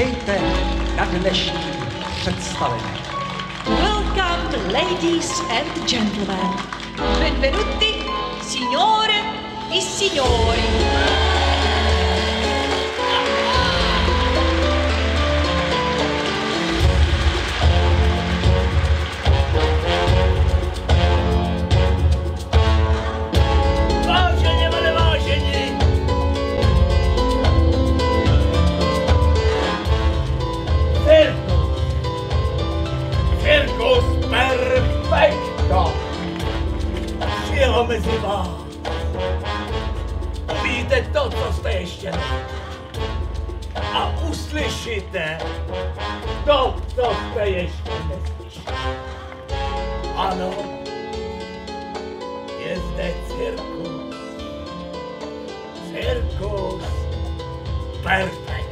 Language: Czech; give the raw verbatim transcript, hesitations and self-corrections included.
vítejte na dnešní představení. Welcome, ladies and gentlemen. Benvenuti, signore e signori. Perfetto! Šilo mezi vás. Uvidíte to, co jste ještě neviděli. A uslyšíte to, co jste ještě neslyšeli. Ano, je zde cirkus. Cirkus perfekt.